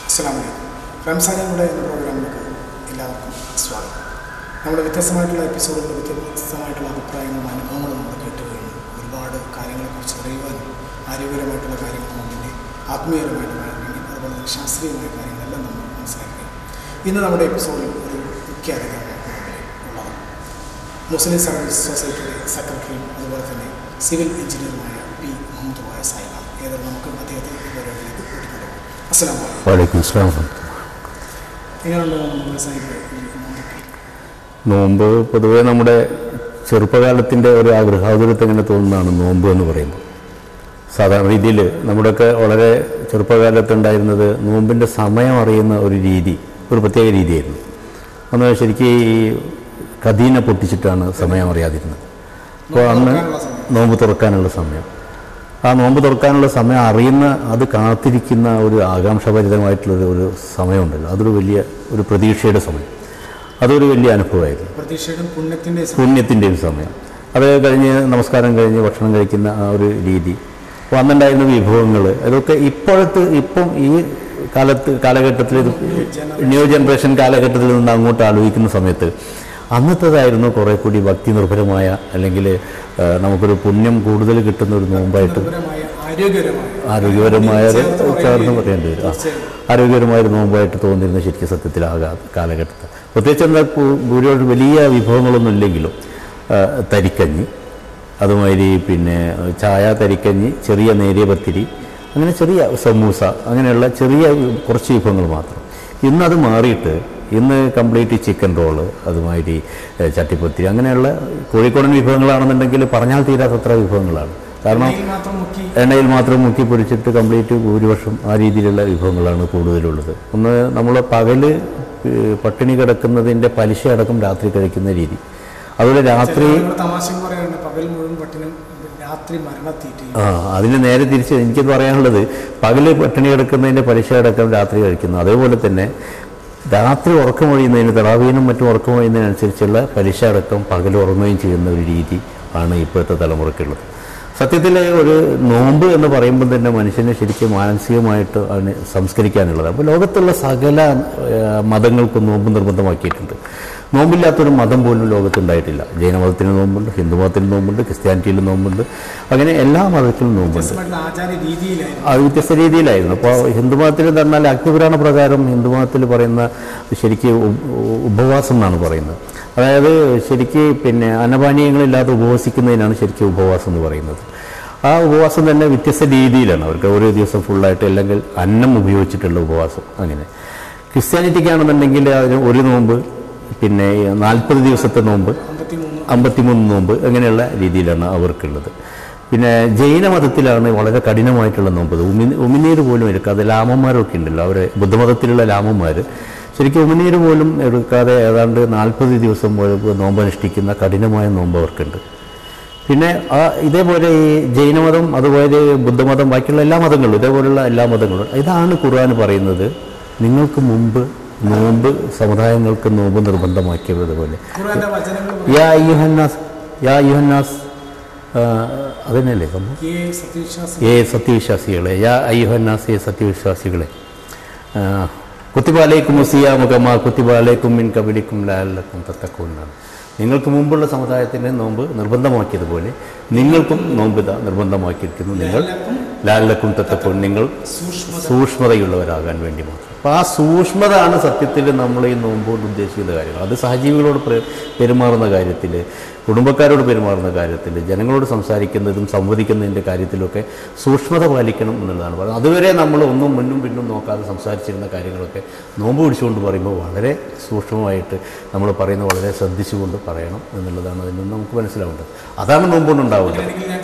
അസ്സലാമലൈക്കും. റംസാനിലൂടെ എന്ന പ്രോഗ്രാമിലേക്ക് എല്ലാവർക്കും സ്വാഗതം. നമ്മുടെ വ്യത്യസ്തമായിട്ടുള്ള എപ്പിസോഡുകൾ, വ്യത്യസ്തമായിട്ടുള്ള അഭിപ്രായങ്ങളും അനുഭവങ്ങളും നമ്മൾ കേട്ട് കഴിഞ്ഞു. ഒരുപാട് കാര്യങ്ങളെക്കുറിച്ച് അറിയുവാനും ആരോഗ്യപരമായിട്ടുള്ള കാര്യങ്ങൾ നമ്മളിൻ്റെ ആത്മീയപരമായിട്ടുള്ള അല്ലെങ്കിൽ അതുപോലെ തന്നെ ശാസ്ത്രീയമായ കാര്യങ്ങളെല്ലാം നമ്മൾ മനസ്സിലാക്കുക. ഇന്ന് നമ്മുടെ എപ്പിസോഡിൽ ഒരു മുഖ്യ അതിഥിയാണ് ഉള്ളത്. മുസ്ലിം സർവീസ് സൊസൈറ്റിയുടെ സെക്രട്ടറിയും അതുപോലെ തന്നെ സിവിൽ എഞ്ചിനീയറുമായ പി മുഹമ്മദ് കോയ സാഹിബാണ്. ഏതായാലും നമുക്ക് അദ്ദേഹത്തെ പരിപാടിയിലേക്ക് കൂട്ടിക്കൊണ്ടുപോകും. വലൈക്കും അസ്സലാം. നോമ്പ് പൊതുവെ നമ്മുടെ ചെറുപ്പകാലത്തിൻ്റെ ഒരു ആഗ്രഹാതുരത്തെ എങ്ങനെ തോന്നുന്നതാണ് നോമ്പ് എന്ന് പറയുമ്പോൾ. സാധാരണ രീതിയിൽ നമ്മുടെയൊക്കെ വളരെ ചെറുപ്പകാലത്തുണ്ടായിരുന്നത് നോമ്പിൻ്റെ സമയം അറിയുന്ന ഒരു രീതി, ഒരു പ്രത്യേക രീതിയായിരുന്നു. അന്ന് ശരിക്കും ഈ കദീന പൊട്ടിച്ചിട്ടാണ് സമയം അറിയാതിരുന്നത്. അപ്പോൾ അന്ന് നോമ്പ് തുറക്കാനുള്ള സമയം, ആ നോമ്പ് തുറക്കാനുള്ള സമയം അറിയുന്ന, അത് കാത്തിരിക്കുന്ന ഒരു ആകാംക്ഷഭരിതമായിട്ടുള്ളൊരു ഒരു സമയമുണ്ടല്ലോ, അതൊരു വലിയ ഒരു പ്രതീക്ഷയുടെ സമയം, അതൊരു വലിയ അനുഭവമായിരുന്നു. പുണ്യത്തിൻ്റെയും സമയം. അത് കഴിഞ്ഞ് നമസ്കാരം കഴിഞ്ഞ് ഭക്ഷണം കഴിക്കുന്ന ആ ഒരു രീതി, അപ്പോൾ അന്നുണ്ടായിരുന്ന വിഭവങ്ങൾ, അതൊക്കെ ഇപ്പം ഈ കാലഘട്ടത്തിൽ ന്യൂ ജനറേഷൻ കാലഘട്ടത്തിൽ നിന്ന് അങ്ങോട്ട് ആലോചിക്കുന്ന സമയത്ത് അന്നത്തേതായിരുന്നു കുറേ കൂടി ഭക്തി നിർഭരമായ, അല്ലെങ്കിൽ നമുക്കൊരു പുണ്യം കൂടുതൽ കിട്ടുന്ന ഒരു നോമ്പായിട്ട്, ആരോഗ്യപരമായത് ചേർന്ന് പറയേണ്ടി വരും. ആരോഗ്യപരമായൊരു നോമ്പായിട്ട് തോന്നിയിരുന്ന ശരിക്കും സത്യത്തിൽ ആ കാലഘട്ടത്തിൽ. പ്രത്യേകിച്ച് എന്താ ഭൂരിപക്ഷം വലിയ വിഭവങ്ങളൊന്നും ഇല്ലെങ്കിലും തരിക്കഞ്ഞി, അതുമാതിരി പിന്നെ ചായ, തരിക്കഞ്ഞി, ചെറിയ നേരിയ പത്തിരി, അങ്ങനെ ചെറിയ സമൂസ, അങ്ങനെയുള്ള ചെറിയ കുറച്ച് വിഭവങ്ങൾ മാത്രം. ഇന്നത് മാറിയിട്ട് ഇന്ന് കംപ്ലീറ്റ് ചിക്കൻ റോള്, അതുമാതിരി ചട്ടിപ്പത്തിരി, അങ്ങനെയുള്ള കോഴിക്കോടൻ വിഭവങ്ങളാണെന്നുണ്ടെങ്കിൽ പറഞ്ഞാൽ തീരാത്തത്ര വിഭവങ്ങളാണ്. കാരണം എണ്ണയിൽ മാത്രം മുക്കി പൊരിച്ചിട്ട് കംപ്ലീറ്റ് ഭൂരിപക്ഷം ആ രീതിയിലുള്ള വിഭവങ്ങളാണ് കൂടുതലുള്ളത്. ഒന്ന് നമ്മൾ പകല് പട്ടിണി കിടക്കുന്നതിൻ്റെ പലിശ അടക്കം രാത്രി കഴിക്കുന്ന രീതി. അതുപോലെ രാത്രി അതിന് നേരെ തിരിച്ച് എനിക്ക് പറയാനുള്ളത്, പകല് പട്ടിണി കിടക്കുന്നതിൻ്റെ പലിശ അടക്കം രാത്രി കഴിക്കുന്നു. അതേപോലെ തന്നെ രാത്രി ഉറക്കമൊഴിയുന്നതിന്, തറാവീനും മറ്റും ഉറക്കമൊഴിയുന്നതിനനുസരിച്ചുള്ള പലിശ അടക്കം പകൽ ഉറങ്ങുകയും ചെയ്യുന്ന ഒരു രീതി ആണ് ഇപ്പോഴത്തെ തലമുറയ്ക്കുള്ളത്. സത്യത്തിൽ ഒരു നോമ്പ് എന്ന് പറയുമ്പോൾ തന്നെ മനുഷ്യനെ ശരിക്കും മാനസികമായിട്ട് അതിന് സംസ്കരിക്കാനുള്ളത്. അപ്പോൾ ലോകത്തുള്ള സകല മതങ്ങൾക്കും നോമ്പ് നിർബന്ധമാക്കിയിട്ടുണ്ട്. നോമ്പില്ലാത്തൊരു മതം പോലും ലോകത്തുണ്ടായിട്ടില്ല. ജൈനമതത്തിന് നോമ്പുണ്ട്, ഹിന്ദു മതത്തിന് നോമ്പുണ്ട്, ക്രിസ്ത്യാനിറ്റിയിൽ നോമ്പുണ്ട്, അങ്ങനെ എല്ലാ മതത്തിലും നോമ്പുണ്ട്. അത് വ്യത്യസ്ത രീതിയിലായിരുന്നു. അപ്പോൾ ഹിന്ദുമതത്തിൽ പറഞ്ഞാൽ അഗ്നിപുരാണ പ്രകാരം ഹിന്ദുമതത്തിൽ പറയുന്ന ശരിക്കും ഉപവാസം എന്നാണ് പറയുന്നത്. അതായത് ശരിക്ക് പിന്നെ അന്നപാനീയങ്ങളില്ലാതെ ഉപവസിക്കുന്നതിനാണ് ശരിക്കും ഉപവാസം എന്ന് പറയുന്നത്. ആ ഉപവാസം തന്നെ വ്യത്യസ്ത രീതിയിലാണ്. അവർക്ക് ഒരു ദിവസം ഫുള്ളായിട്ട് അല്ലെങ്കിൽ അന്നം ഉപയോഗിച്ചിട്ടുള്ള ഉപവാസം. അങ്ങനെ ക്രിസ്ത്യാനിറ്റിക്കാണെന്നുണ്ടെങ്കിൽ അതിന് ഒരു നോമ്പ്, പിന്നെ 40 ദിവസത്തെ നോമ്പ്, 53 നോമ്പ്, അങ്ങനെയുള്ള രീതിയിലാണ് അവർക്കുള്ളത്. പിന്നെ ജൈനമതത്തിലാണ് വളരെ കഠിനമായിട്ടുള്ള നോമ്പ്. ഉമിനീര് പോലും എടുക്കാതെ ലാമന്മാരൊക്കെ ഉണ്ടല്ലോ, അവർ ബുദ്ധമതത്തിലുള്ള ലാമന്മാർ ശരിക്കും ഉമിനീര് പോലും എടുക്കാതെ ഏതാണ്ട് 40 ദിവസം നോമ്പനുഷ്ഠിക്കുന്ന കഠിനമായ നോമ്പ് അവർക്കുണ്ട്. പിന്നെ ഇതേപോലെ ഈ ജൈനമതം, അതുപോലെ ബുദ്ധമതം, ബാക്കിയുള്ള എല്ലാ മതങ്ങളും, ഇതേപോലുള്ള എല്ലാ മതങ്ങളും, ഇതാണ് ഖുർആൻ പറയുന്നത്. നിങ്ങൾക്ക് മുമ്പ് നോമ്പ് സമുദായങ്ങൾക്ക് നോമ്പ് നിർബന്ധമാക്കിയതുപോലെ യാ അയ്യുഹന്നാസ് അതന്നെയല്ലേ സത്യവിശ്വാസികളെ, യാ അയ്യുഹന്നാസ്, സത്യവിശ്വാസികളെ, കുത്തിബ അലൈക്കും സിയാമു കമാ കുത്തിബ അലൈക്കും മിൻ ഖബലിക്കും ലഅല്ലക്കും തത്തഖൂൻ. നിങ്ങൾക്ക് മുമ്പുള്ള സമുദായത്തിന് നോമ്പ് നിർബന്ധമാക്കിയതുപോലെ നിങ്ങൾക്കും നോമ്പ് നിർബന്ധമാക്കിയിരിക്കുന്നു, നിങ്ങൾ ലഅല്ലക്കും തത്തഖൂൻ, നിങ്ങൾ സൂക്ഷ്മതയുള്ളവരാകാൻ വേണ്ടി മാത്രം. അപ്പോൾ ആ സൂക്ഷ്മത ആണ് സത്യത്തിൽ നമ്മൾ ഈ നോമ്പോട് ഉദ്ദേശിക്കുന്ന കാര്യങ്ങൾ. അത് സഹജീവികളോട് പെരുമാറുന്ന കാര്യത്തിൽ, കുടുംബക്കാരോട് പെരുമാറുന്ന കാര്യത്തിൽ, ജനങ്ങളോട് സംസാരിക്കുന്നതും സംവദിക്കുന്നതിൻ്റെ കാര്യത്തിലൊക്കെ സൂക്ഷ്മത പാലിക്കണം എന്നുള്ളതാണ് പറയുന്നത്. അതുവരെ നമ്മൾ ഒന്നും മുന്നും പിന്നും നോക്കാതെ സംസാരിച്ചിരുന്ന കാര്യങ്ങളൊക്കെ നോമ്പ് പിടിച്ചുകൊണ്ട് പറയുമ്പോൾ വളരെ സൂക്ഷ്മമായിട്ട് നമ്മൾ പറയുന്നത് വളരെ ശ്രദ്ധിച്ചുകൊണ്ട് പറയണം എന്നുള്ളതാണ് അതിൽ നിന്ന് നമുക്ക് മനസ്സിലാവേണ്ടത്. അതാണ് നോമ്പുകൊണ്ടുണ്ടാവുന്നത്.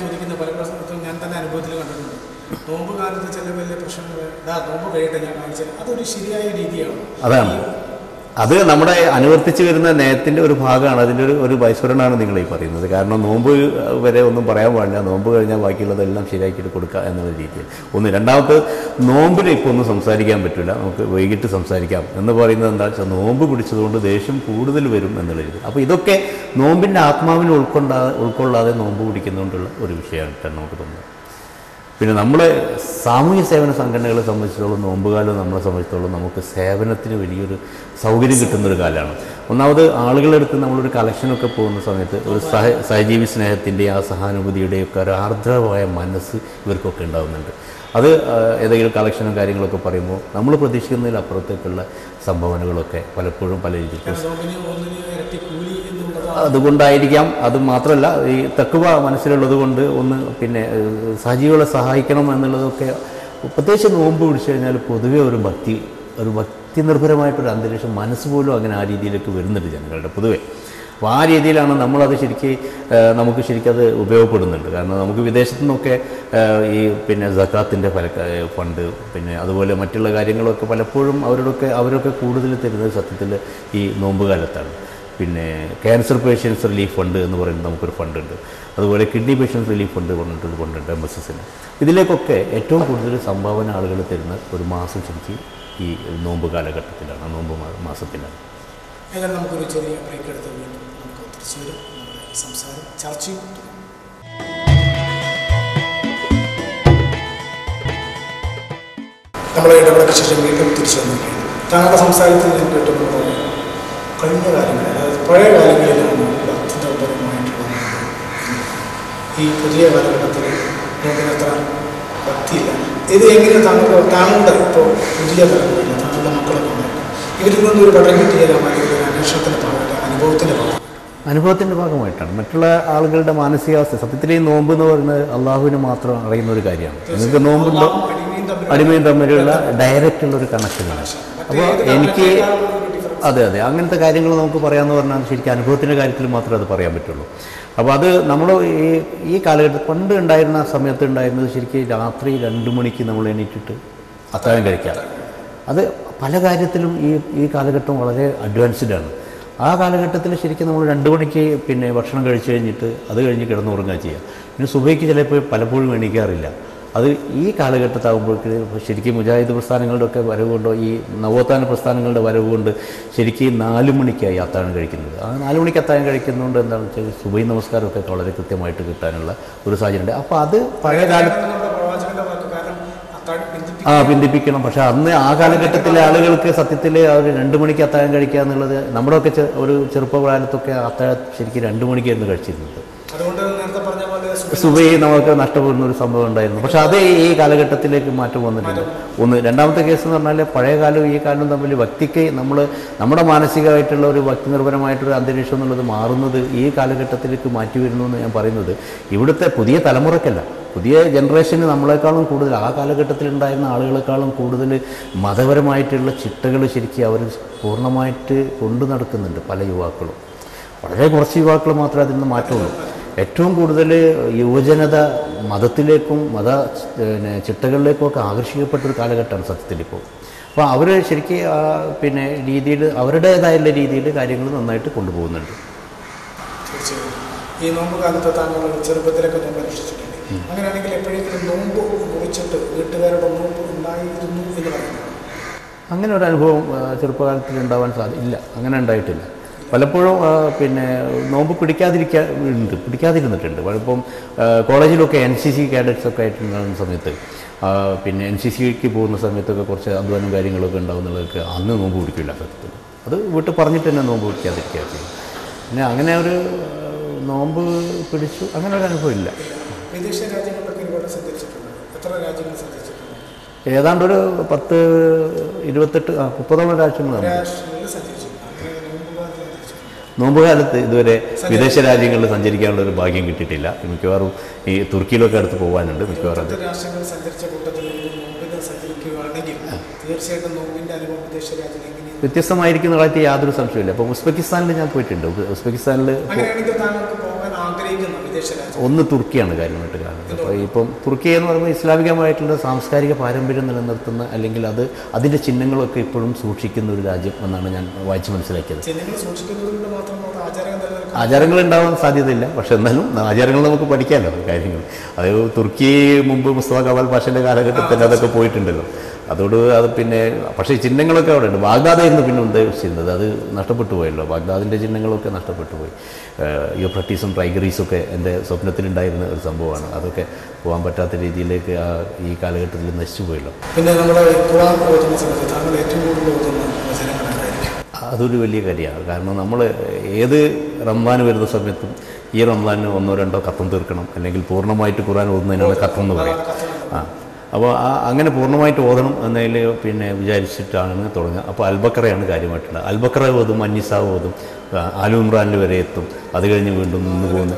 നോമ്പ് കാലത്ത് ചില വലിയ പ്രശ്നങ്ങൾ, നോമ്പ് കഴിയട്ടെ ഞാൻ കാണിച്ചാൽ അതൊരു ശരിയായ രീതിയാണ്. അതാണ് അത് നമ്മുടെ അനുവർത്തിച്ച് വരുന്ന നയത്തിൻ്റെ ഒരു ഭാഗമാണ്. അതിൻ്റെ ഒരു വൈസ്വരനാണ് നിങ്ങൾ ഈ പറയുന്നത്. കാരണം നോമ്പ് വരെ ഒന്നും പറയാൻ പാടില്ല, നോമ്പ് കഴിഞ്ഞാൽ ബാക്കിയുള്ളതെല്ലാം ശരിയാക്കിയിട്ട് കൊടുക്കുക എന്നുള്ള രീതിയിൽ ഒന്ന്. രണ്ടാമത്തെ, നോമ്പിന് ഇപ്പോൾ ഒന്നും സംസാരിക്കാൻ പറ്റില്ല, നമുക്ക് വൈകിട്ട് സംസാരിക്കാം എന്ന് പറയുന്നത് എന്താ വെച്ചാൽ നോമ്പ് പിടിച്ചതുകൊണ്ട് ദേഷ്യം കൂടുതൽ വരും എന്നുള്ള രീതി. അപ്പോൾ ഇതൊക്കെ നോമ്പിൻ്റെ ആത്മാവിനെ ഉൾക്കൊള്ളാതെ നോമ്പ് പിടിക്കുന്നതുകൊണ്ടുള്ള ഒരു വിഷയമായിട്ടാണ് നമുക്ക് തോന്നുന്നത്. പിന്നെ നമ്മൾ സാമൂഹ്യ സേവന സംഘടനകളെ സംബന്ധിച്ചിടത്തോളം നോമ്പുകാലം നമ്മളെ സംബന്ധിച്ചിടത്തോളം നമുക്ക് സേവനത്തിന് വലിയൊരു സൗകര്യം കിട്ടുന്നൊരു കാലമാണ്. ഒന്നാമത് ആളുകളുടെ അടുത്ത് നമ്മളൊരു കളക്ഷനൊക്കെ പോകുന്ന സമയത്ത് ഒരു സഹജീവി സ്നേഹത്തിൻ്റെയും ആ സഹാനുഭൂതിയുടെയും ഒക്കെ ഒരു ആർദ്രമായ മനസ്സ് ഇവർക്കൊക്കെ ഉണ്ടാകുന്നുണ്ട്. അത് ഏതെങ്കിലും കളക്ഷനും കാര്യങ്ങളൊക്കെ പറയുമ്പോൾ നമ്മൾ പ്രതീക്ഷിക്കുന്നതിലപ്പുറത്തേക്കുള്ള സംഭാവനകളൊക്കെ പലപ്പോഴും പല രീതിയിൽ അതുകൊണ്ടായിരിക്കാം. അത് മാത്രമല്ല ഈ തഖ്വ മനസ്സിലുള്ളത് കൊണ്ട് ഒന്ന് പിന്നെ സജീവങ്ങളെ സഹായിക്കണം എന്നുള്ളതൊക്കെ പ്രത്യേകിച്ച് നോമ്പ് പിടിച്ചു കഴിഞ്ഞാൽ പൊതുവെ ഒരു ഭക്തി നിർഭരമായിട്ടൊരു അന്തരീക്ഷം മനസ്സ് പോലും അങ്ങനെ ആ രീതിയിലേക്ക് വരുന്നുണ്ട് ജനങ്ങളുടെ പൊതുവെ. അപ്പോൾ ആ രീതിയിലാണ് നമ്മളത് നമുക്ക് ശരിക്കും അത് ഉപയോഗപ്പെടുന്നുണ്ട്. കാരണം നമുക്ക് വിദേശത്തു നിന്നൊക്കെ ഈ പിന്നെ സക്കാത്തിൻ്റെ ഫണ്ട് പിന്നെ അതുപോലെ മറ്റുള്ള കാര്യങ്ങളൊക്കെ പലപ്പോഴും അവരൊക്കെ കൂടുതൽ തരുന്നത് സത്യത്തിൽ ഈ നോമ്പ് കാലത്താണ്. പിന്നെ ക്യാൻസർ പേഷ്യൻസ് റിലീഫ് ഫണ്ട് എന്ന് പറയുന്നത് നമുക്കൊരു ഫണ്ടുണ്ട്. അതുപോലെ കിഡ്നി പേഷ്യൻസ് റിലീഫ് ഫണ്ട് പറഞ്ഞിട്ടൊരു ഫണ്ടുണ്ട് MSSന്. ഇതിലേക്കൊക്കെ ഏറ്റവും കൂടുതൽ സംഭാവന ആളുകൾ തരുന്ന ഒരു മാസം ശരിക്കും ഈ നോമ്പ് കാലഘട്ടത്തിലാണ്, നോമ്പ് മാസത്തിലാണ്. ഏതായാലും നമുക്കൊരു ചെറിയ ബ്രേക്ക് എടുത്ത് വീണ്ടും നമുക്ക് തിരിച്ചു വരും. നമ്മുടെ സംസാരം ചർച്ചയും നമ്മളെ ഇടപെടൽ ശേഷം വീണ്ടും തിരിച്ചു വന്നിരിക്കുകയാണ്. താങ്കളുടെ സംസാരത്തിൽ ഞാൻ കേട്ടുകൊണ്ട് കഴിഞ്ഞ കാലങ്ങളിൽ, അതായത് പഴയ കാലങ്ങളിലാണ് ഭക്തിനിർഭരമായിട്ടുള്ള ഈ പുതിയ കാലഘട്ടത്തിൽ നോക്കിനത്ര ഭക്തിയില്ല. ഇത് എങ്ങനെ താങ്കളുടെ ഇപ്പോൾ പുതിയ തലമുറയില്ല, താങ്കളുടെ മക്കളൊക്കെ ഉണ്ടായിരുന്നു, ഇവരിൽ നിന്നൊരു പഠനം കിട്ടിയാലും അല്ലെങ്കിൽ ഒരു അന്വേഷണത്തിൻ്റെ ഭാഗമായിട്ട് അനുഭവത്തിൻ്റെ ഭാഗമായിട്ടാണ് മറ്റുള്ള ആളുകളുടെ മാനസികാവസ്ഥ. സത്യത്തിൽ ഈ നോമ്പ് എന്ന് പറയുന്നത് അള്ളാഹുവിന് മാത്രം അറിയുന്ന ഒരു കാര്യമാണ്. നിങ്ങൾക്ക് നോമ്പുണ്ടോ അടിമയും തമ്മിലുള്ള ഡയറക്റ്റുള്ളൊരു കണക്ഷനാണ്. അപ്പോൾ എനിക്ക് അതെ അങ്ങനത്തെ കാര്യങ്ങൾ നമുക്ക് പറയാമെന്ന് പറഞ്ഞാൽ ശരിക്കും അനുഭവത്തിൻ്റെ കാര്യത്തിൽ മാത്രമേ അത് പറയാൻ പറ്റുള്ളൂ. അപ്പോൾ അത് നമ്മൾ ഈ കാലഘട്ടത്തിൽ പണ്ട് ഉണ്ടായിരുന്ന സമയത്ത് ഉണ്ടായിരുന്നത് ശരിക്കും രാത്രി 2 മണിക്ക് നമ്മൾ എണീറ്റിട്ട് അത്താഴം കഴിക്കാം. അത് പല കാര്യത്തിലും ഈ കാലഘട്ടം വളരെ അഡ്വാൻസ്ഡ് ആണ്. ആ കാലഘട്ടത്തിൽ ശരിക്കും നമ്മൾ 2 മണിക്ക് പിന്നെ ഭക്ഷണം കഴിച്ചു കഴിഞ്ഞിട്ട് അത് കഴിഞ്ഞ് കിടന്നുറങ്ങുക ചെയ്യുക. പിന്നെ സുബഹിക്ക് ചിലപ്പോൾ പലപ്പോഴും എണീക്കാറില്ല. അത് ഈ കാലഘട്ടത്താകുമ്പോഴേക്ക് ശരിക്കും മുജാഹിദ് പ്രസ്ഥാനങ്ങളുടെ ഒക്കെ വരവ് കൊണ്ടോ ഈ നവോത്ഥാന പ്രസ്ഥാനങ്ങളുടെ വരവ് കൊണ്ട് ശരിക്കും 4 മണിക്കായി അത്താഴം കഴിക്കുന്നത്. ആ 4 മണിക്ക് അത്താഴം കഴിക്കുന്നതുകൊണ്ട് എന്താണെന്ന് വെച്ചാൽ സുബഹി നമസ്കാരമൊക്കെ വളരെ കൃത്യമായിട്ട് കിട്ടാനുള്ള ഒരു സാഹചര്യമുണ്ട്. അപ്പോൾ അത് പഴയ കാലത്ത് പിന്തിപ്പിക്കണം. പക്ഷെ അന്ന് ആ കാലഘട്ടത്തിലെ ആളുകൾക്ക് സത്യത്തിൽ അവർ 2 മണിക്ക് അത്താഴം കഴിക്കുക എന്നുള്ളത് നമ്മുടെയൊക്കെ ഒരു ചെറുപ്പകാലത്തൊക്കെ അത്താഴം ശരിക്കും 2 മണിക്കായിരുന്നു കഴിച്ചിരുന്നത്. സുബഹി നമുക്ക് നഷ്ടപ്പെടുന്ന ഒരു സംഭവം ഉണ്ടായിരുന്നു. പക്ഷെ അതേ ഈ കാലഘട്ടത്തിലേക്ക് മാറ്റം വന്നിട്ടുണ്ട്. രണ്ടാമത്തെ കേസ് എന്ന് പറഞ്ഞാൽ പഴയ കാലവും ഈ കാലവും തമ്മിൽ വ്യക്തിക്ക് നമ്മുടെ മാനസികമായിട്ടുള്ള ഒരു ഭക്തി നിർഭരമായിട്ടൊരു അന്തരീക്ഷം എന്നുള്ളത് മാറുന്നത് ഈ കാലഘട്ടത്തിലേക്ക് മാറ്റി വരുന്നു എന്ന് ഞാൻ പറയുന്നത് ഇവിടുത്തെ പുതിയ തലമുറക്കല്ല, പുതിയ ജനറേഷന് നമ്മളെക്കാളും കൂടുതൽ ആ കാലഘട്ടത്തിലുണ്ടായിരുന്ന ആളുകളെക്കാളും കൂടുതൽ മതപരമായിട്ടുള്ള ചിട്ടകൾ ശരിക്കും അവർ പൂർണ്ണമായിട്ട് കൊണ്ടു നടക്കുന്നുണ്ട്. പല യുവാക്കളും, വളരെ കുറച്ച് യുവാക്കൾ മാത്രമേ അതിൽ നിന്ന് മാറ്റമുള്ളൂ. ഏറ്റവും കൂടുതൽ യുവജനത മതത്തിലേക്കും ചിട്ടകളിലേക്കും ഒക്കെ ആകർഷിക്കപ്പെട്ടൊരു കാലഘട്ടമാണ് സത്യത്തിലിപ്പോൾ. അപ്പോൾ അവർ ശരിക്കും പിന്നെ രീതിയിൽ അവരുടേതായുള്ള രീതിയിൽ കാര്യങ്ങൾ നന്നായിട്ട് കൊണ്ടുപോകുന്നുണ്ട്. തീർച്ചയായും ഈ നോമ്പ് കാലത്ത് താങ്കൾ ചെറുപ്പത്തിലൊക്കെ നോമ്പ് അനുഷ്ഠിച്ചിട്ടുണ്ട്. അങ്ങനെയാണെങ്കിൽ എപ്പോഴെങ്കിലും നോമ്പ് മുറിച്ചിട്ട് വീട്ടുകാരുടെ നോമ്പ് ഉണ്ടായിരുന്നു എന്ന് പറയുന്നത് അങ്ങനെ ഒരു അനുഭവം ചെറുപ്പകാലത്തിൽ ഉണ്ടാവാൻ സാധ്യതയില്ല. അങ്ങനെ ഉണ്ടായിട്ടില്ല. പലപ്പോഴും പിന്നെ നോമ്പ് പിടിക്കാതിരുന്നിട്ടുണ്ട്. പലപ്പം കോളേജിലൊക്കെ NCC കാഡറ്റ്സൊക്കെ ആയിട്ടുണ്ടാകുന്ന സമയത്ത് പിന്നെ NCCക്ക് പോകുന്ന സമയത്തൊക്കെ കുറച്ച് അധ്വാനം കാര്യങ്ങളൊക്കെ ഉണ്ടാകുന്നവർക്ക് അന്ന് നോമ്പ് പിടിക്കില്ല. സത്യത്തിൽ അത് വീട്ടിൽ പറഞ്ഞിട്ട് തന്നെ നോമ്പ് പിടിക്കാതിരിക്കുക ചെയ്യും. പിന്നെ അങ്ങനെ ഒരു നോമ്പ് പിടിച്ചു അങ്ങനെ ഒരു അനുഭവം ഇല്ല. വിദേശ രാജ്യങ്ങളിലൊക്കെ ഒരുപാട് സഞ്ചരിച്ചിട്ടുണ്ട്. എത്ര രാജ്യങ്ങൾ സഞ്ചരിച്ചിട്ടുണ്ട്? ഏതാണ്ടൊരു 30-28-30 രാജ്യങ്ങളാണ്. നോമ്പുകാലത്ത് ഇതുവരെ വിദേശ രാജ്യങ്ങളിൽ സഞ്ചരിക്കാനുള്ള ഒരു ഭാഗ്യം കിട്ടിയിട്ടില്ല. മിക്കവാറും ഈ തുർക്കിയിലൊക്കെ അടുത്ത് പോകാനുണ്ട്. മിക്കവാറും രാഷ്ട്രങ്ങൾ സഞ്ചരിച്ച കൂട്ടത്തിൽ സഞ്ചരിക്കുകയാണെങ്കിൽ തീർച്ചയായിട്ടും നോമ്പിൻ്റെ അനുഭവം വിദേശ രാജ്യങ്ങൾ വ്യത്യസ്തമായിരിക്കുന്ന കാര്യത്തിൽ യാതൊരു സംശയമില്ല. അപ്പോൾ ഉസ്ബെക്കിസ്ഥാനിൽ ഞാൻ പോയിട്ടുണ്ട്. ഉസ്ബെക്കിസ്ഥാനിൽ ഒന്ന് തുർക്കിയാണ് കാര്യമായിട്ട് കാണുന്നത്. അപ്പോൾ ഇപ്പം തുർക്കി എന്ന് പറയുമ്പോൾ ഇസ്ലാമികമായിട്ടുള്ള സാംസ്കാരിക പാരമ്പര്യം നിലനിർത്തുന്ന അല്ലെങ്കിൽ അതിൻ്റെ ചിഹ്നങ്ങളൊക്കെ ഇപ്പോഴും സൂക്ഷിക്കുന്ന ഒരു രാജ്യം എന്നാണ് ഞാൻ വായിച്ച് മനസ്സിലാക്കിയത്. ആചാരങ്ങൾ ഉണ്ടാവാൻ സാധ്യതയില്ല, പക്ഷെ എന്നാലും ആചാരങ്ങൾ നമുക്ക് പഠിക്കാമല്ലോ കാര്യങ്ങൾ. അത് തുർക്കി മുമ്പ് മുസ്തഫ കമാൽ പാഷയുടെ കാലഘട്ടത്തിൽ അതൊക്കെ പോയിട്ടുണ്ടല്ലോ. അതോട് അത് പിന്നെ പക്ഷേ ചിഹ്നങ്ങളൊക്കെ അവിടെ ഉണ്ട്. ബാഗ്ദാദായിരുന്നു പിന്നെ ഉദ്ദേശിച്ചിരുന്നത്, അത് നഷ്ടപ്പെട്ടു പോയല്ലോ. ബാഗ്ദാദിൻ്റെ ചിഹ്നങ്ങളൊക്കെ നഷ്ടപ്പെട്ടു പോയി. യൂഫ്രട്ടീസും ടൈഗ്രീസൊക്കെ എൻ്റെ സ്വപ്നത്തിലുണ്ടായിരുന്ന ഒരു സംഭവമാണ്. അതൊക്കെ പോകാൻ പറ്റാത്ത രീതിയിലേക്ക് ഈ കാലഘട്ടത്തിൽ നശിച്ചു പോയല്ലോ. പിന്നെ നമ്മുടെ ഖുർആൻ ഓതുന്ന സമയത്ത് താങ്കൾ ഏറ്റവും കൂടുതൽ ഓതുന്ന വചനങ്ങളായിരിക്കും? അതൊരു വലിയ കാര്യമാണ്. കാരണം നമ്മൾ ഏത് റംസാൻ വരുന്ന സമയത്തും ഈ റംസാനിന് 1-2 ഖത്തം തീർക്കണം, അല്ലെങ്കിൽ പൂർണ്ണമായിട്ട് ഖുർആൻ ഓതുന്നതിനാണ് ഖത്തം എന്ന് പറയും. അപ്പോൾ അങ്ങനെ പൂർണ്ണമായിട്ട് ഓതണം എന്നതിൽ പിന്നെ വിചാരിച്ചിട്ടാണ് തുടങ്ങുക. അപ്പോൾ അൽബക്കറയാണ് കാര്യമായിട്ടുള്ളത്. അൽബക്കറ ഓതും, അന്നിസ ഓതും, ആലു ഇമ്രാനിൽ വരെ എത്തും. അത് കഴിഞ്ഞ് വീണ്ടും നിന്ന് പോകുന്നു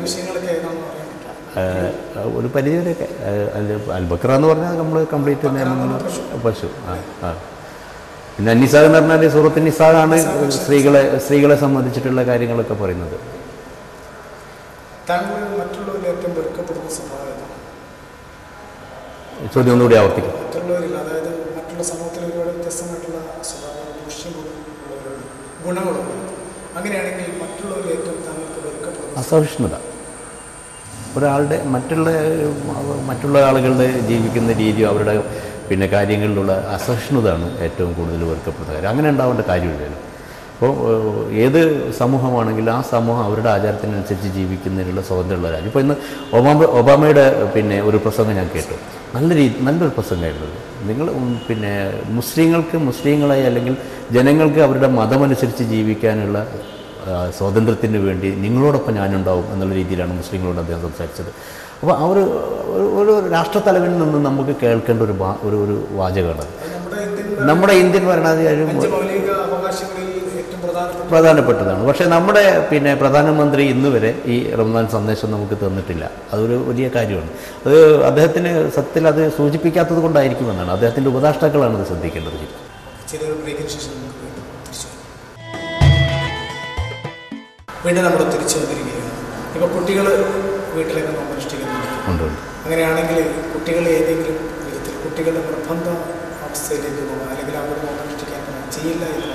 ഒരു പരിധിവരെയൊക്കെ. അൽബക്കറ എന്ന് പറഞ്ഞാൽ നമ്മൾ കംപ്ലീറ്റ് നിയമങ്ങൾ പശു. പിന്നെ അന്നിസ എന്ന് പറഞ്ഞാൽ സൂറത്ത് നിസാണ് സ്ത്രീകളെ സംബന്ധിച്ചിട്ടുള്ള കാര്യങ്ങളൊക്കെ പറയുന്നത്. ചോദ്യം ഒന്നുകൂടി ആവർത്തിക്കും. അസഹിഷ്ണുത, ഒരാളുടെ മറ്റുള്ള ആളുകളുടെ ജീവിക്കുന്ന രീതിയും അവരുടെ പിന്നെ കാര്യങ്ങളിലുള്ള അസഹിഷ്ണുതയാണ് ഏറ്റവും കൂടുതൽ വെറുക്കപ്പെടുന്ന കാര്യം. അങ്ങനെ ഉണ്ടാവേണ്ട കാര്യമില്ലല്ലോ. അപ്പോൾ ഏത് സമൂഹമാണെങ്കിലും ആ സമൂഹം അവരുടെ ആചാരത്തിനനുസരിച്ച് ജീവിക്കുന്നതിനുള്ള സ്വാതന്ത്ര്യമുള്ള രാജ്യം. ഇപ്പോൾ ഇന്ന് ഒബാമയുടെ പിന്നെ ഒരു പ്രസംഗം ഞാൻ കേട്ടു. നല്ലൊരു പ്രസംഗമായിരുന്നു. നിങ്ങൾ പിന്നെ മുസ്ലിങ്ങളായി അല്ലെങ്കിൽ ജനങ്ങൾക്ക് അവരുടെ മതമനുസരിച്ച് ജീവിക്കാനുള്ള സ്വാതന്ത്ര്യത്തിന് വേണ്ടി നിങ്ങളോടൊപ്പം ഞാനുണ്ടാവും എന്നുള്ള രീതിയിലാണ് മുസ്ലിങ്ങളോട് അദ്ദേഹം സംസാരിച്ചത്. അപ്പോൾ ആ ഒരു രാഷ്ട്രത്തലവനിൽ നിന്ന് നമുക്ക് കേൾക്കേണ്ട ഒരു വാചകമാണ്. നമ്മുടെ ഇന്ത്യൻ ഭരണാധികാരി പ്രധാനപ്പെട്ടതാണ്. പക്ഷേ നമ്മുടെ പിന്നെ പ്രധാനമന്ത്രി ഇന്ന് വരെ ഈ റംസാൻ സന്ദേശം നമുക്ക് തന്നിട്ടില്ല. അതൊരു വലിയ കാര്യമാണ്. അത് അദ്ദേഹത്തിന് സത്യത്തിൽ അത് സൂചിപ്പിക്കാത്തത് കൊണ്ടായിരിക്കുമെന്നാണ്. അദ്ദേഹത്തിൻ്റെ ഉപദേഷ്ടാക്കളാണ് ഇത് ശ്രദ്ധിക്കേണ്ടത്. വീണ്ടും നമ്മൾ തിരിച്ചു വന്നിരിക്കുകയാണ്. ഇപ്പോൾ കുട്ടികൾ വീട്ടിലേക്ക് നോമ്പനുഷ്ഠിക്കുന്നുണ്ട്. അങ്ങനെയാണെങ്കിൽ കുട്ടികൾ ഏതെങ്കിലും വിധത്തിൽ കുട്ടികളുടെ നിർബന്ധ അവസ്ഥയിലേക്ക് പോകാം, അല്ലെങ്കിൽ അവർ നോമ്പനുഷ്ഠിക്കാൻ ചെയ്യില്ല എന്ന്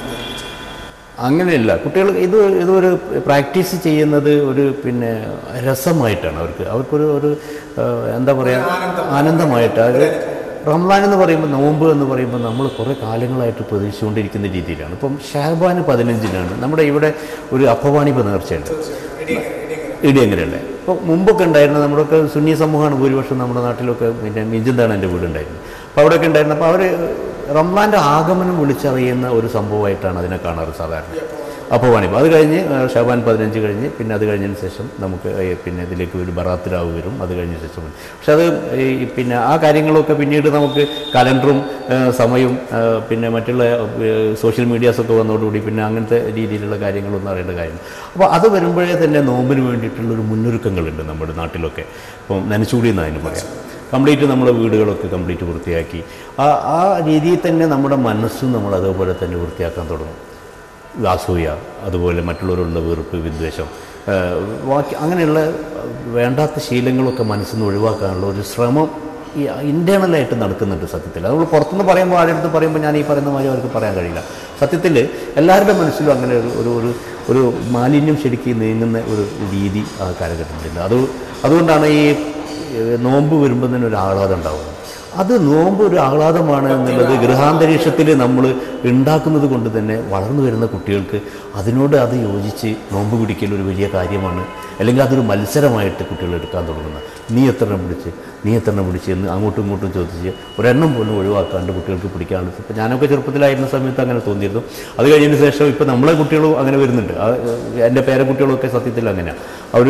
അങ്ങനെയല്ല. കുട്ടികൾ ഇതൊരു പ്രാക്ടീസ് ചെയ്യുന്നത് ഒരു പിന്നെ രസമായിട്ടാണ്. അവർക്കൊരു എന്താ പറയുക, ആനന്ദമായിട്ട്. അത് റംസാൻ എന്ന് പറയുമ്പോൾ, നോമ്പ് എന്ന് പറയുമ്പോൾ നമ്മൾ കുറേ കാലങ്ങളായിട്ട് പ്രതീക്ഷിച്ചുകൊണ്ടിരിക്കുന്ന രീതിയിലാണ്. ഇപ്പം ഷാബാൻ 15-നാണ് നമ്മുടെ ഇവിടെ ഒരു അപ്പവാണിപ്പ് നേർച്ചയുണ്ട്, ഇടിയങ്ങരല്ലേ. ഇപ്പോൾ മുമ്പൊക്കെ ഉണ്ടായിരുന്ന നമ്മുടെയൊക്കെ സുന്നി സമൂഹമാണ് ഭൂരിപക്ഷം നമ്മുടെ നാട്ടിലൊക്കെ. പിന്നെ മിഞ്ചന്താണ് എൻ്റെ വീടുണ്ടായിരുന്നത്. അപ്പോൾ അവിടെയൊക്കെ ഉണ്ടായിരുന്നു. അപ്പോൾ അവർ റംസാൻ്റെ ആഗമനം വിളിച്ചറിയുന്ന ഒരു സംഭവമായിട്ടാണ് അതിനെ കാണാറ് സാധാരണ. അപ്പവാണിപ്പ് അത് കഴിഞ്ഞ് ഷാബാൻ 15 കഴിഞ്ഞ് പിന്നെ അത് കഴിഞ്ഞതിന് ശേഷം നമുക്ക് പിന്നെ ഇതിലേക്ക് ഒരു ബറാത്ത് രാവ് വരും. അത് കഴിഞ്ഞ ശേഷം പക്ഷെ അത് പിന്നെ ആ കാര്യങ്ങളൊക്കെ പിന്നീട് നമുക്ക് കലണ്ടറും സമയവും പിന്നെ മറ്റുള്ള സോഷ്യൽ മീഡിയാസൊക്കെ വന്നതോടുകൂടി പിന്നെ അങ്ങനത്തെ രീതിയിലുള്ള കാര്യങ്ങളൊന്നും അറിയേണ്ട കാര്യം. അപ്പോൾ അത് വരുമ്പോഴേ തന്നെ നോമ്പിന് വേണ്ടിയിട്ടുള്ളൊരു മുന്നൊരുക്കങ്ങളുണ്ട് നമ്മുടെ നാട്ടിലൊക്കെ. ഇപ്പം നനച്ചുകൂടി എന്ന് അതിന് പറയാം. കംപ്ലീറ്റ് നമ്മുടെ വീടുകളൊക്കെ കംപ്ലീറ്റ് വൃത്തിയാക്കി ആ രീതിയിൽ തന്നെ നമ്മുടെ മനസ്സും നമ്മൾ അതേപോലെ തന്നെ വൃത്തിയാക്കാൻ തുടങ്ങും. അസൂയ, അതുപോലെ മറ്റുള്ളവരുള്ള വെറുപ്പ്, വിദ്വേഷം, അങ്ങനെയുള്ള വേണ്ടാത്ത ശീലങ്ങളൊക്കെ മനസ്സിൽ നിന്ന് ഒഴിവാക്കാനുള്ള ഒരു ശ്രമം ഈ ഇൻറ്റേർണലായിട്ട് നടക്കുന്നുണ്ട് സത്യത്തിൽ. നമ്മൾ പുറത്തുനിന്ന് പറയുമ്പോൾ ആരെടുത്ത് പറയുമ്പോൾ ഞാൻ ഈ പറയുന്ന മാതിരി അവർക്ക് പറയാൻ കഴിയില്ല. സത്യത്തിൽ എല്ലാവരുടെ മനസ്സിലും അങ്ങനെ ഒരു മാലിന്യം ശരിക്കും നീങ്ങുന്ന ഒരു രീതി ആ കാലഘട്ടത്തിലുണ്ട്. അതുകൊണ്ടാണ് ഈ നോമ്പ് വരുമ്പോൾ തന്നെ ഒരു ആഹ്ലാദം ഉണ്ടാകുന്നത്. അത് നോമ്പ് ഒരു ആഹ്ലാദമാണ് എന്നുള്ളത് ഗൃഹാന്തരീക്ഷത്തിൽ നമ്മൾ ഉണ്ടാക്കുന്നത് കൊണ്ട് തന്നെ വളർന്നു വരുന്ന കുട്ടികൾക്ക് അത് യോജിച്ച് നോമ്പ് പിടിക്കൽ ഒരു വലിയ കാര്യമാണ്. അല്ലെങ്കിൽ അതൊരു മത്സരമായിട്ട് കുട്ടികൾ എടുക്കാൻ തുടങ്ങുന്നത്. നീ എത്ര എണ്ണം പിടിച്ച് എന്ന് അങ്ങോട്ടും ഇങ്ങോട്ടും ചോദിച്ച് ഒരെണ്ണം പോലും ഒഴിവാക്കാണ്ട് കുട്ടികൾക്ക് പിടിക്കാനുള്ള. ഇപ്പോൾ ഞാനൊക്കെ ചെറുപ്പത്തിലായിരുന്ന സമയത്ത് അങ്ങനെ തോന്നിയിരുന്നു. അത് കഴിഞ്ഞതിന് ശേഷം ഇപ്പോൾ നമ്മളെ കുട്ടികളും അങ്ങനെ വരുന്നുണ്ട്. എൻ്റെ പേരക്കുട്ടികളൊക്കെ സത്യത്തിൽ അങ്ങനെയാണ്.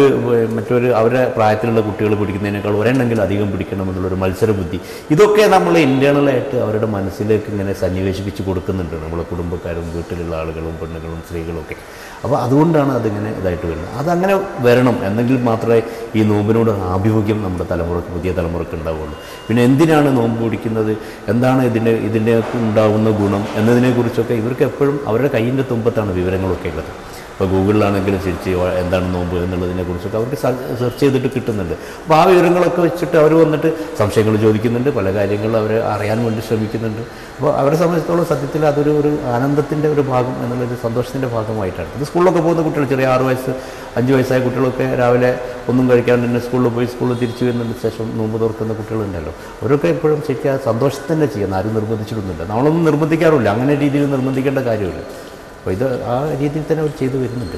അവരുടെ പ്രായത്തിലുള്ള കുട്ടികൾ പിടിക്കുന്നതിനേക്കാൾ ഒരെണ്ണമെങ്കിലും അധികം പിടിക്കണമെന്നുള്ളൊരു മത്സര ബുദ്ധി, ഇതൊക്കെ നമ്മൾ ഇൻറ്റേർണലായിട്ട് അവരുടെ മനസ്സിലേക്ക് ഇങ്ങനെ സന്നിവേശിപ്പിച്ച് കൊടുക്കുന്നുണ്ട് നമ്മളെ കുടുംബക്കാരും വീട്ടിലുള്ള ആളുകളും പെണ്ണുങ്ങളും സ്ത്രീകളും ഒക്കെ. അപ്പോൾ അതുകൊണ്ടാണ് അതിങ്ങനെ ഇതായിട്ട് വരുന്നത്. അതങ്ങനെ വരണം എന്നെങ്കിൽ മാത്രമേ ഈ നോമ്പിനോട് ആഭിമുഖ്യം നമ്മുടെ പുതിയ തലമുറക്ക് ഉണ്ടാവുള്ളൂ. പിന്നെ എന്തിനാണ് നോമ്പ് പിടിക്കുന്നത്, എന്താണ് ഇതിൻ്റെ ഉണ്ടാകുന്ന ഗുണം എന്നതിനെക്കുറിച്ചൊക്കെ ഇവർക്ക് എപ്പോഴും അവരുടെ കയ്യിൻ്റെ തുമ്പത്താണ് വിവരങ്ങളൊക്കെ ഉള്ളത്. ഇപ്പോൾ ഗൂഗിളിലാണെങ്കിലും ശരിച്ച് എന്താണ് നോമ്പ് എന്നുള്ളതിനെക്കുറിച്ചൊക്കെ അവർക്ക് സെർച്ച് ചെയ്തിട്ട് കിട്ടുന്നുണ്ട്. അപ്പോൾ ആ വിവരങ്ങളൊക്കെ വെച്ചിട്ട് അവർ വന്നിട്ട് സംശയങ്ങൾ ചോദിക്കുന്നുണ്ട്, പല കാര്യങ്ങളും അവർ അറിയാൻ വേണ്ടി ശ്രമിക്കുന്നുണ്ട്. അപ്പോൾ അവരെ സംബന്ധിച്ചിടത്തോളം സത്യത്തിൽ അതൊരു ആനന്ദത്തിൻ്റെ ഒരു ഭാഗം എന്നുള്ളൊരു സന്തോഷത്തിൻ്റെ ഭാഗമായിട്ടാണ്. ഇത് സ്കൂളിലൊക്കെ പോകുന്ന കുട്ടികൾ, ചെറിയ 6 വയസ്സ് 5 വയസ്സായ കുട്ടികളൊക്കെ രാവിലെ ഒന്നും കഴിക്കാണ്ട് തന്നെ സ്കൂളിൽ പോയി സ്കൂളിൽ തിരിച്ചു വരുന്നതിന് ശേഷം നോമ്പ് തുറക്കുന്ന കുട്ടികളുണ്ടല്ലോ, അവരൊക്കെ എപ്പോഴും ശരിക്കും ആ സന്തോഷത്തിൽ തന്നെ ചെയ്യുന്നത്, ആരും നിർബന്ധിച്ചിട്ടൊന്നുമില്ല. നമ്മളൊന്നും നിർബന്ധിക്കാറില്ല, അങ്ങനെ രീതിയിൽ നിർബന്ധിക്കേണ്ട കാര്യമില്ല. അപ്പോൾ ഇത് ആ രീതിയിൽ തന്നെ അവർ ചെയ്തു വരുന്നുണ്ട്.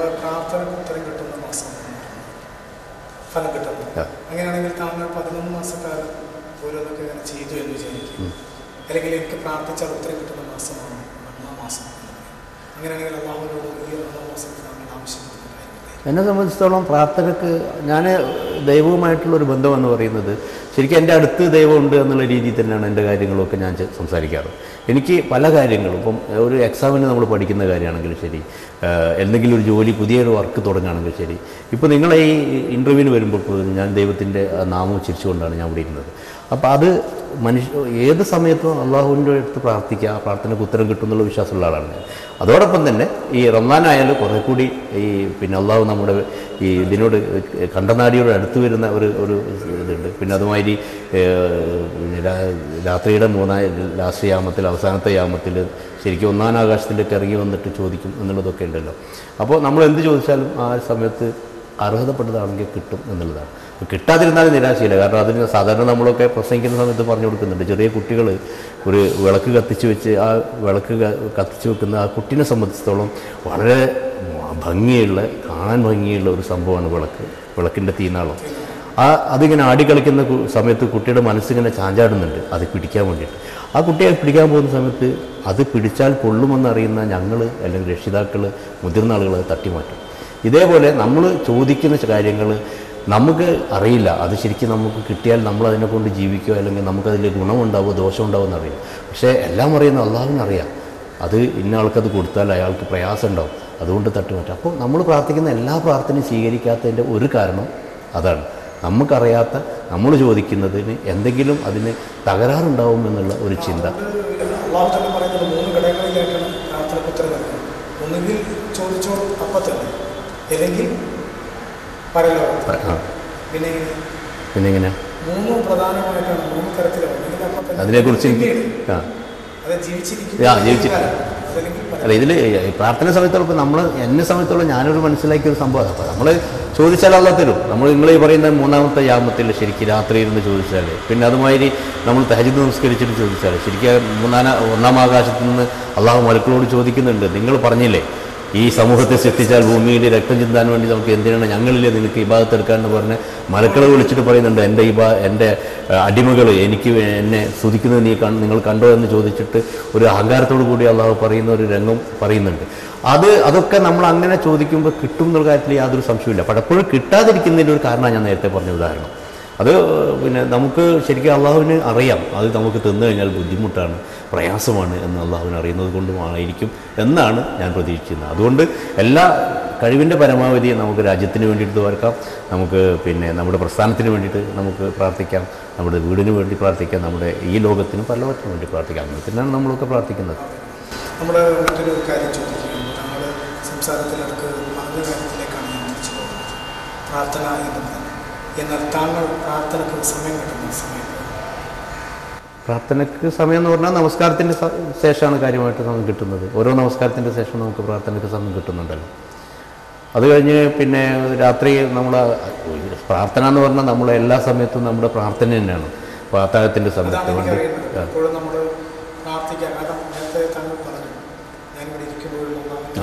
അങ്ങനെയാണെങ്കിൽ താങ്കൾ 11 മാസക്കാലം ഓരോന്നൊക്കെ ഇങ്ങനെ ചെയ്തു എന്ന് വിചാരിക്കും, അല്ലെങ്കിൽ എനിക്ക് പ്രാർത്ഥിച്ചാൽ ഉത്തരം കിട്ടുന്ന മാസമാണ് റമദാൻ മാസം. അങ്ങനെയാണെങ്കിൽ അല്ലാഹുവിനോട് ഈ റമദാൻ മാസത്തിൽ താങ്കൾ ആവശ്യപ്പെടുന്ന കാര്യമില്ല. എന്നെ സംബന്ധിച്ചിടത്തോളം പ്രാർത്ഥനയ്ക്ക് ഞാൻ ദൈവവുമായിട്ടുള്ളൊരു ബന്ധം എന്ന് പറയുന്നത് ശരിക്കും എൻ്റെ അടുത്ത് ദൈവമുണ്ട് എന്നുള്ള രീതിയിൽ തന്നെയാണ് എൻ്റെ കാര്യങ്ങളൊക്കെ ഞാൻ സംസാരിക്കാറ്. എനിക്ക് പല കാര്യങ്ങളും, ഇപ്പം ഒരു എക്സാമിന് നമ്മൾ പഠിക്കുന്ന കാര്യമാണെങ്കിലും ശരി, എന്തെങ്കിലും ഒരു ജോലി പുതിയൊരു വർക്ക് തുടങ്ങുകയാണെങ്കിൽ ശരി, ഇപ്പോൾ നിങ്ങളെ ഈ ഇൻ്റർവ്യൂവിന് വരുമ്പോൾ പോലും ഞാൻ ദൈവത്തിൻ്റെ നാമം ഉച്ചരിച്ചുകൊണ്ടാണ് ഞാൻ ഇവിടെ ഇരുന്നത്. അപ്പോൾ അത് ഏത് സമയത്തും അള്ളാഹുവിൻ്റെ അടുത്ത് പ്രാർത്ഥിക്കുക, ആ പ്രാർത്ഥനയ്ക്ക് ഉത്തരം കിട്ടുമെന്നുള്ള വിശ്വാസമുള്ള ആളാണ് ഞാൻ. അതോടൊപ്പം തന്നെ ഈ റമദാനായാലും കുറേ കൂടി പിന്നെ അള്ളാഹു നമ്മുടെ ഈ ഇതിനോട് കണ്ടനാടിയോട് അടുത്ത് വരുന്ന ഒരു ഇതുണ്ട്. പിന്നെ അതുമാതിരി രാത്രിയുടെ ലാസ്റ്റ് യാമത്തിൽ, അവസാനത്തെ യാമത്തിൽ ശരിക്കും 1-ാം ആകാശത്തിലേക്ക് ഇറങ്ങി വന്നിട്ട് ചോദിക്കും എന്നുള്ളതൊക്കെ ഉണ്ടല്ലോ. അപ്പോൾ നമ്മൾ എന്ത് ചോദിച്ചാലും ആ സമയത്ത് അർഹതപ്പെട്ടതാണെങ്കിൽ കിട്ടും എന്നുള്ളതാണ്. കിട്ടാതിരുന്നാലും നിരാശയില്ല. കാരണം അതിന് സാധാരണ നമ്മളൊക്കെ പ്രസംഗിക്കുന്ന സമയത്ത് പറഞ്ഞു കൊടുക്കുന്നുണ്ട്, ചെറിയ കുട്ടികൾ ഒരു വിളക്ക് കത്തിച്ച് വെച്ച് ആ വിളക്ക് കത്തിച്ച് വെക്കുന്ന ആ കുട്ടീനെ സംബന്ധിച്ചിടത്തോളം വളരെ ഭംഗിയുള്ള, കാണാൻ ഭംഗിയുള്ള ഒരു സംഭവമാണ് വിളക്കിൻ്റെ തീനാളം. അതിങ്ങനെ ആടിക്കളിക്കുന്ന സമയത്ത് കുട്ടിയുടെ മനസ്സിങ്ങനെ ചാഞ്ചാടുന്നുണ്ട് അത് പിടിക്കാൻ വേണ്ടിയിട്ട്. ആ കുട്ടിയെ പിടിക്കാൻ പോകുന്ന സമയത്ത് അത് പിടിച്ചാൽ കൊള്ളുമെന്നറിയുന്ന ഞങ്ങൾ അല്ലെങ്കിൽ രക്ഷിതാക്കൾ, മുതിർന്ന ആളുകൾ അത് തട്ടിമാറ്റും. ഇതേപോലെ നമ്മൾ ചോദിക്കുന്ന കാര്യങ്ങൾ നമുക്ക് അറിയില്ല, അത് ശരിക്കും നമുക്ക് കിട്ടിയാൽ നമ്മളതിനെ കൊണ്ട് ജീവിക്കുകയോ അല്ലെങ്കിൽ നമുക്കതിൽ ഗുണമുണ്ടാവുമോ ദോഷമുണ്ടാവുമോ എന്നറിയില്ല. പക്ഷേ എല്ലാം അറിയുന്ന അള്ളാഹുവിനറിയാം, അത് ഇന്ന ആൾക്കത് കൊടുത്താൽ അയാൾക്ക് പ്രയാസം ഉണ്ടാവും, അതുകൊണ്ട് തട്ടിമാറ്റും. അപ്പോൾ നമ്മൾ പ്രാർത്ഥിക്കുന്ന എല്ലാ പ്രാർത്ഥനയും സ്വീകരിക്കാത്തതിൻ്റെ ഒരു കാരണം അതാണ്. നമുക്കറിയാത്ത, നമ്മൾ ചോദിക്കുന്നതിന് എന്തെങ്കിലും അതിന് തകരാറുണ്ടാവും എന്നുള്ള ഒരു ചിന്ത. അള്ളാഹു തന്നെ പറയുന്നത് 3 ഘടകങ്ങളിലായിട്ടാണ് പ്രാർത്ഥനയ്ക്ക് ഉത്തരം നൽകുന്നത്. ഒന്നുകിൽ ചോദിച്ചോ അപ്പം തന്നെ, അല്ലെങ്കിൽ പരലോകം. പിന്നെ എങ്ങനെ 3 പ്രധാനമായിട്ടാണ്, 3 തരത്തിലാണ്. അതിനെക്കുറിച്ച് അല്ല, ഇതിൽ പ്രാർത്ഥന സമയത്തോളം ഇപ്പോൾ എന്നെ സമയത്തോളം ഞാനൊരു മനസ്സിലാക്കിയൊരു സംഭവമാണ്. അപ്പോൾ നമ്മൾ ചോദിച്ചാൽ അള്ളാഹ് തരും. നിങ്ങൾ ഈ പറയുന്ന 3-ാമത്തെ യാമത്തിൽ ശരിക്കും രാത്രി ഇരുന്ന് ചോദിച്ചാൽ, പിന്നെ അതുമാതിരി നമ്മൾ തഹജ്ജുദ് നമസ്കരിച്ചിട്ട് ചോദിച്ചാൽ ശരിക്കും 1-ാം ആകാശത്തിൽ നിന്ന് അള്ളാഹു മലക്കളോട് ചോദിക്കുന്നുണ്ട്, നിങ്ങൾ പറഞ്ഞില്ലേ ഈ സമൂഹത്തെ സൃഷ്ടിച്ചാൽ ഭൂമിയിൽ രക്തം ചിന്താൻ വേണ്ടി നമുക്ക് എന്തിനാണ്, ഞങ്ങളിലെ നിനക്ക് ഇബാദത്ത് എടുക്കാമെന്ന് പറഞ്ഞ് മലക്കളെ വിളിച്ചിട്ട് പറയുന്നുണ്ട്, എൻ്റെ അടിമകൾ എന്നെ സ്തുതിക്കുന്നത് നിങ്ങൾ കണ്ടോ എന്ന് ചോദിച്ചിട്ട് ഒരു അഹങ്കാരത്തോടു കൂടി അള്ളാഹു പറയുന്ന ഒരു രംഗം പറയുന്നുണ്ട്. അതൊക്കെ നമ്മൾ അങ്ങനെ ചോദിക്കുമ്പോൾ കിട്ടും എന്നുള്ള കാര്യത്തിൽ യാതൊരു സംശയമില്ല. പലപ്പോഴും കിട്ടാതിരിക്കുന്നതിൻ്റെ ഒരു കാരണമാണ് ഞാൻ നേരത്തെ പറഞ്ഞ ഉദാഹരണം. അത് പിന്നെ നമുക്ക് ശരിക്കും അള്ളാഹുവിന് അറിയാം, അത് നമുക്ക് തിന്നു കഴിഞ്ഞാൽ ബുദ്ധിമുട്ടാണ്, പ്രയാസമാണ് എന്ന് അള്ളാഹുവിന് അറിയുന്നത് കൊണ്ടുമായിരിക്കും എന്നാണ് ഞാൻ പ്രതീക്ഷിക്കുന്നത്. അതുകൊണ്ട് എല്ലാ കഴിവിൻ്റെ പരമാവധി നമുക്ക് രാജ്യത്തിന് വേണ്ടിയിട്ട് വരക്കാം, നമുക്ക് പിന്നെ നമ്മുടെ പ്രസ്ഥാനത്തിന് വേണ്ടിയിട്ട് നമുക്ക് പ്രാർത്ഥിക്കാം, നമ്മുടെ വീടിന് വേണ്ടി പ്രാർത്ഥിക്കാം, നമ്മുടെ ഈ ലോകത്തിനും പലവറ്റിനും വേണ്ടി പ്രാർത്ഥിക്കാം. അങ്ങനെ തന്നെയാണ് നമ്മളൊക്കെ പ്രാർത്ഥിക്കുന്നത്. നമ്മുടെ മറ്റൊരു കാര്യം ചോദിക്കുകയാണ്, നമ്മുടെ സംസാരത്തിലൊക്കെ പറഞ്ഞ കാര്യത്തിലേക്കാണ് ഞാൻ തിരിച്ചു പോകുന്നത്, പ്രാർത്ഥന എന്നത്. എന്നാൽ താങ്കൾ പ്രാർത്ഥനയ്ക്ക് സമയം കിട്ടുന്ന സമയത്ത്, പ്രാർത്ഥനയ്ക്ക് സമയം എന്ന് പറഞ്ഞാൽ നമസ്കാരത്തിൻ്റെ ശേഷമാണ് കാര്യമായിട്ട് നമുക്ക് കിട്ടുന്നത്. ഓരോ നമസ്കാരത്തിൻ്റെ ശേഷം നമുക്ക് പ്രാർത്ഥനയ്ക്ക് സമയം കിട്ടുന്നുണ്ടല്ലോ. അത് കഴിഞ്ഞ് പിന്നെ രാത്രി പ്രാർത്ഥന എന്ന് പറഞ്ഞാൽ നമ്മൾ എല്ലാ സമയത്തും നമ്മുടെ പ്രാർത്ഥന തന്നെയാണ്. പ്രാർത്ഥനത്തിൻ്റെ സമയത്ത് വേണ്ടി എപ്പോഴും നമ്മൾ പ്രാർത്ഥിക്കാം. കാരണം നേരത്തെ താങ്കൾ പറഞ്ഞു, ഞാനിവിടെ ഇരിക്കുമ്പോഴും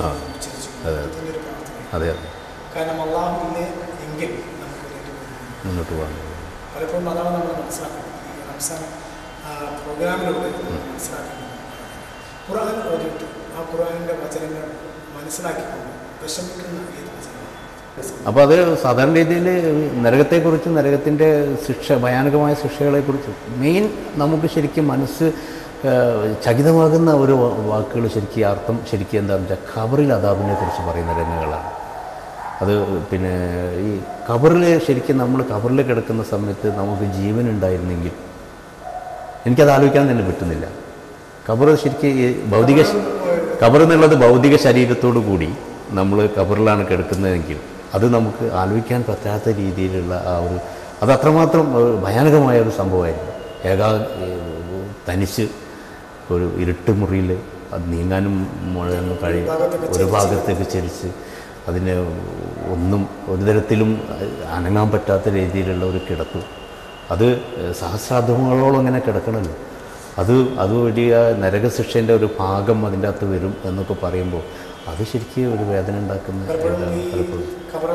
അതെ, കാരണം അള്ളാഹുവിനെ എങ്കിൽ മുന്നോട്ട് പോകാൻ പലപ്പോഴും അതാണ് നമ്മൾ മനസ്സിലാക്കുന്നത്. ഈ റംസാൻ പ്രോഗ്രാമിലൂടെ മനസ്സിലാക്കുന്നത് ഖുർആൻ ഓതിയിട്ട് ആ ഖുർആനിൻ്റെ വചനങ്ങൾ മനസ്സിലാക്കിക്കൊണ്ട് വിഷമിക്കുന്ന ഏത് വചനമാണ്. അപ്പോൾ അത് സാധാരണ രീതിയിൽ നരകത്തെക്കുറിച്ചും നരകത്തിൻ്റെ ഭയാനകമായ ശിക്ഷകളെക്കുറിച്ചും മെയിൻ നമുക്ക് ശരിക്കും മനസ്സ് ചകിതമാകുന്ന ഒരു വാക്കുകൾ ശരിക്കും അർത്ഥം ശരിക്കും എന്താണെന്ന് വെച്ചാൽ ഖബറിൽ അദാബിനെ കുറിച്ച് പറയുന്ന രംഗങ്ങളാണ്. അത് പിന്നെ ഈ ഖബറിൽ ശരിക്കും നമ്മൾ ഖബറിൽ കിടക്കുന്ന സമയത്ത് നമുക്ക് ജീവൻ ഉണ്ടായിരുന്നെങ്കിൽ, എനിക്കത് ആലോചിക്കാൻ തന്നെ പറ്റുന്നില്ല. ഖബർ ശരിക്കും ഈ ഖബർ എന്നുള്ളത് ഭൗതിക ശരീരത്തോടു കൂടി നമ്മൾ ഖബറിലാണ് കിടക്കുന്നതെങ്കിൽ അത് നമുക്ക് ആലോചിക്കാൻ പറ്റാത്ത രീതിയിലുള്ള ആ ഒരു അത് അത്രമാത്രം ഭയാനകമായ ഒരു സംഭവമായിരുന്നു. തനിച്ച് ഒരു ഇരുട്ട് മുറിയിൽ അത് നീങ്ങാനും മുഴങ്ങാനും കഴിയും, ഒരു ഭാഗത്തേക്ക് ചരിച്ച് അതിന് ഒന്നും ഒരു തരത്തിലും അനങ്ങാൻ പറ്റാത്ത രീതിയിലുള്ള ഒരു കിടപ്പ്. അത് സഹസ്രാബ്ദങ്ങളോളം ഇങ്ങനെ കിടക്കണമല്ലോ. അത് വലിയ നരകശിക്ഷേൻ്റെ ഒരു ഭാഗം അതിൻ്റെ അകത്ത് വരും എന്നൊക്കെ പറയുമ്പോൾ അത് ശരിക്കും ഒരു വേദന ഉണ്ടാക്കുന്ന പലപ്പോഴും.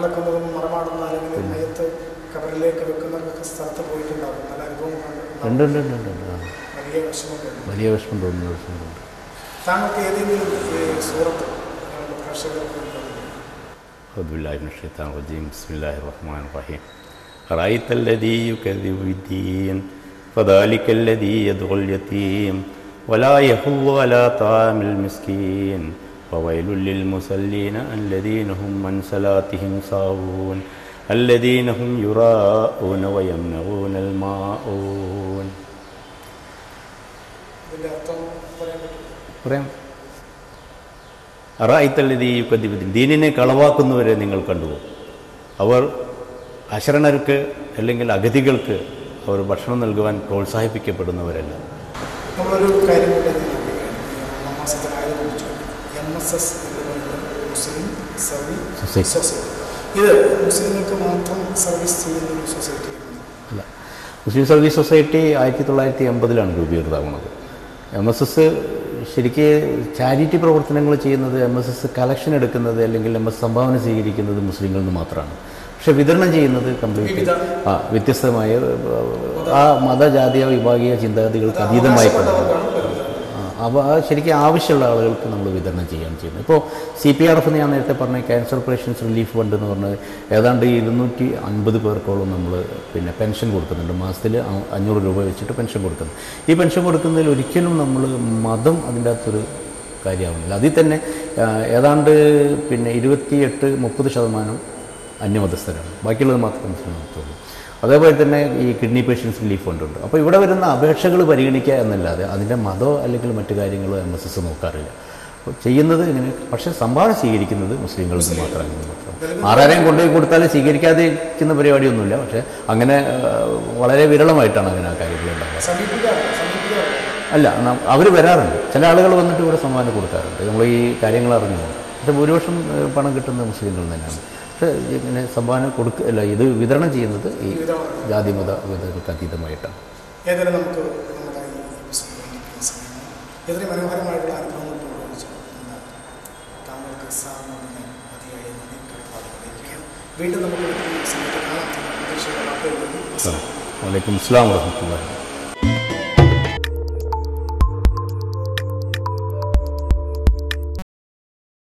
ഉണ്ട് വലിയ വിഷമം തോന്നുന്ന വിഷമമുണ്ട്. ബിസ്മില്ലാഹിർ-റഹ്മാനിർ-റഹീം. അറഅയ്തല്ലദീ യുകദ്ദിബു ബിദ്ദീൻ ഫദാലിക്കല്ലദീ യദ്ഉൽ യതീം വലാ യഹുവ്വു അലാ തആമിൽ മിസ്കീൻ ഫവൈലുൽ ലിൽ മുസല്ലീന അല്ലദീന ഹും അൻ സലാത്തിഹിം സാഹൂൻ അല്ലദീന ഹും യുറാഊന വയംനഊനൽ മാഊൻ. പറയാം. അറഅയ്തല്ലദീ യുകദ്ദിബു ബിദ്ദീൻ, ദീനിനെ കളവാക്കുന്നവരെ നിങ്ങൾ കണ്ടുവോ? അവർ അശരണർക്ക് അല്ലെങ്കിൽ അഗതികൾക്ക് അവർ ഭക്ഷണം നൽകുവാൻ പ്രോത്സാഹിപ്പിക്കപ്പെടുന്നവരല്ല. നമ്മളൊരു കാര്യം ഇത് മുസ്ലിങ്ങൾക്ക് മാത്രം സർവീസ് ചെയ്യുന്ന ഒരു സൊസൈറ്റി അല്ല. മുസ്ലിം സർവീസ് സൊസൈറ്റി 1980 രൂപീകൃതമാകുന്നത്. MSS ശരിക്ക് ചാരിറ്റി പ്രവർത്തനങ്ങൾ ചെയ്യുന്നത്, MSS കളക്ഷൻ എടുക്കുന്നത് അല്ലെങ്കിൽ MS സംഭാവന സ്വീകരിക്കുന്നത് മുസ്ലിങ്ങളിൽ നിന്ന് മാത്രമാണ്. പക്ഷെ വിതരണം ചെയ്യുന്നത് കംപ്ലീറ്റ് വ്യത്യസ്തമായ ആ മതജാതീയ വിഭാഗീയ ചിന്താഗതികൾക്ക് അതീതമായിട്ടുണ്ട്. അപ്പോൾ ശരിക്കും ആവശ്യമുള്ള ആളുകൾക്ക് നമ്മൾ വിതരണം ചെയ്യാൻ ചെയ്യുന്നത്. ഇപ്പോൾ CPRF എന്ന് ഞാൻ നേരത്തെ പറഞ്ഞ ക്യാൻസർ പേഷ്യൻസ് റിലീഫ് ഫണ്ട് എന്ന് പറഞ്ഞത് ഏതാണ്ട് 250 പേർക്കോളം നമ്മൾ പെൻഷൻ കൊടുക്കുന്നുണ്ട്. മാസത്തിൽ 500 രൂപ വെച്ചിട്ട് പെൻഷൻ കൊടുക്കുന്നു. ഈ പെൻഷൻ കൊടുക്കുന്നതിൽ ഒരിക്കലും നമ്മൾ മതം അതിൻ്റെ അകത്തൊരു കാര്യമാവുന്നില്ല. അതിൽ തന്നെ ഏതാണ്ട് 28-30% അന്യമതസ്ഥരാണ്, ബാക്കിയുള്ളത് മാത്രമേ മുസ്ലിം. അതേപോലെ തന്നെ ഈ കിഡ്നി പേഷ്യൻസ് റിലീഫ് ഫണ്ടുണ്ട്. അപ്പോൾ ഇവിടെ വരുന്ന അപേക്ഷകൾ പരിഗണിക്കുക എന്നല്ലാതെ അതിൻ്റെ മതമോ അല്ലെങ്കിൽ മറ്റു കാര്യങ്ങളോ MSS നോക്കാറില്ല. അപ്പോൾ ചെയ്യുന്നത് ഇങ്ങനെ. പക്ഷേ സംഭാവന സ്വീകരിക്കുന്നത് മുസ്ലിങ്ങളിൽ നിന്ന് മാത്രമാണ്. ആരാരെയും കൊണ്ടുപോയി കൊടുത്താൽ സ്വീകരിക്കാതിരിക്കുന്ന പരിപാടിയൊന്നുമില്ല. പക്ഷേ അങ്ങനെ വളരെ വിരളമായിട്ടാണ് അങ്ങനെ ആ കാര്യങ്ങൾ ഉണ്ടാകുന്നത്. അല്ല, അവർ വരാറുണ്ട്. ചില ആളുകൾ വന്നിട്ട് ഇവിടെ സംഭാവന കൊടുക്കാറുണ്ട്. നമ്മൾ ഈ കാര്യങ്ങൾ അറിഞ്ഞു പോകും. പക്ഷേ ഭൂരിപക്ഷം പണം കിട്ടുന്നത് മുസ്ലിങ്ങളിൽ തന്നെയാണ്. ഇങ്ങനെ സംഭാവന കൊടുക്കില്ല, ഇത് വിതരണം ചെയ്യുന്നത് ഈ ജാതിമത വിധങ്ങൾക്ക് അതീതമായിട്ടാണ്. ഏതായാലും നമുക്ക് നമ്മുടെ മനോഹരമായിട്ടുള്ള അനുഭവങ്ങൾ താങ്കൾക്ക് വീണ്ടും നമുക്ക് വലൈക്കും അസ്സലാം വറഹ്മത്തുള്ളാഹി.